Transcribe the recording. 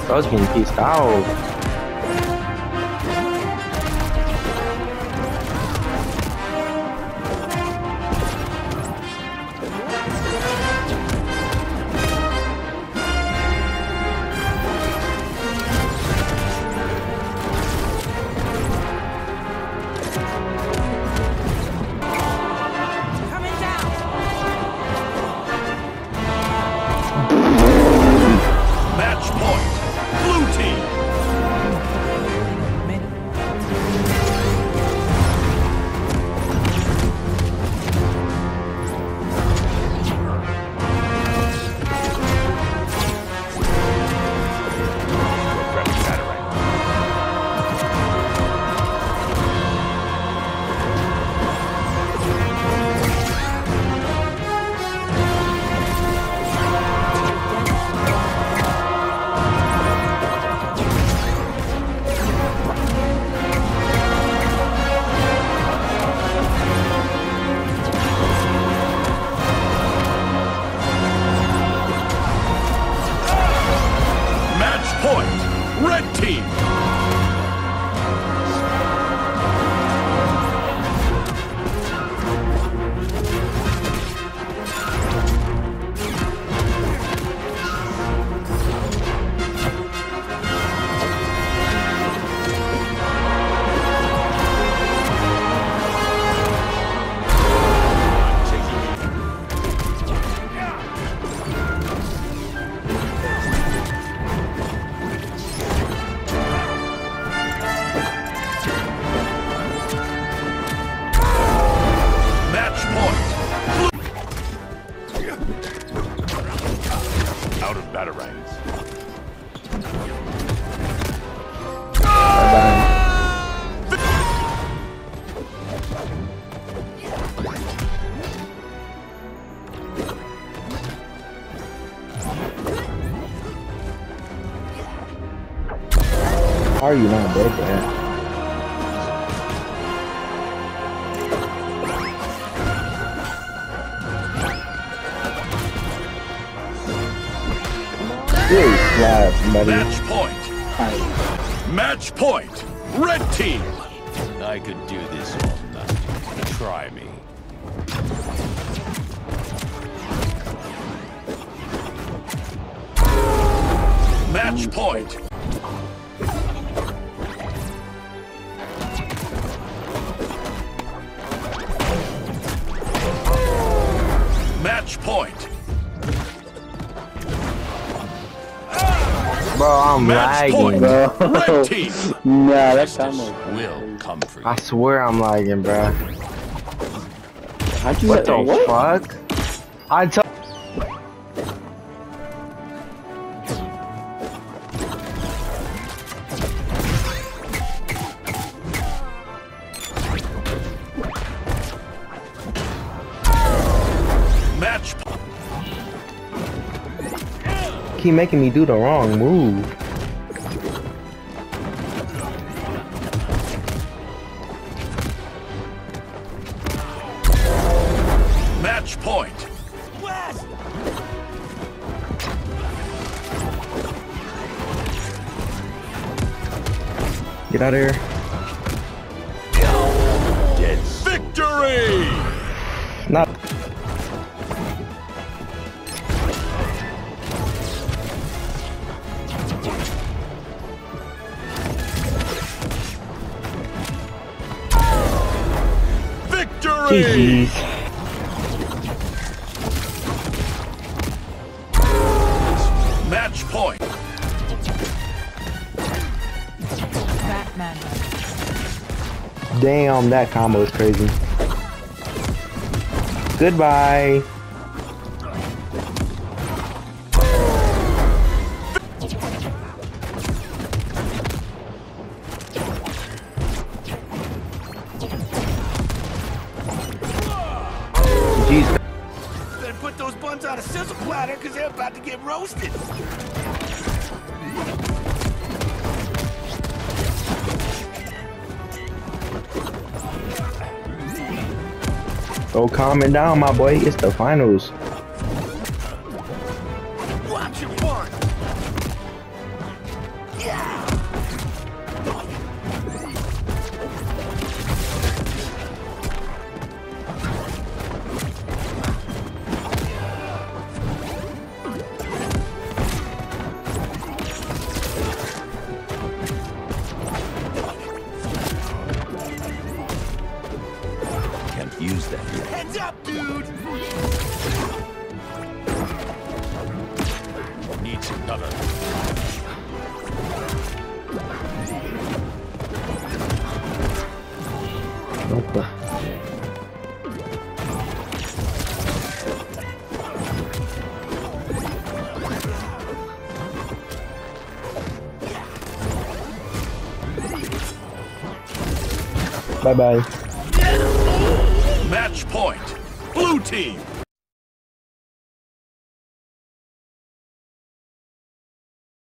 I was getting pieced out. Red team! Out of batarangs. How are you not dead yet? Really slap, buddy. Match point. Match point. Red team. I could do this all night. Try me. Match point. Match point. Bro, I'm Match lagging, point. bro. Red team. Nah, that's Will come for you. I swear I'm lagging, bro. How'd you What the fuck? I told. Match. Keep making me do the wrong move. Match point. Get out of here. Dead. Victory! Not. Victory! GG's. Match point. Batman. Damn, that combo is crazy. Goodbye. Jeez. Better put those buns on a sizzle platter because they're about to get roasted. Go calm it down, my boy. It's the finals. Watch your fun. use that. Heads up, dude! Need some cover. Okay. Bye bye. Match point. Blue team.